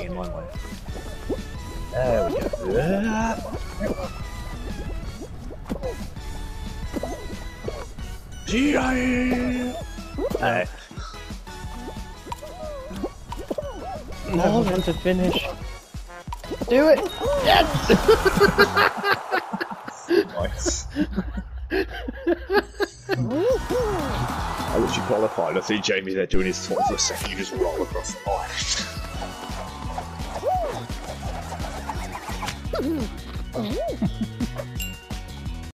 in my way. There we go. Hey. No, I want to finish. Do it! Yes! Nice. I literally qualified. I see Jamie there doing his 20 for a second. You just roll across the line.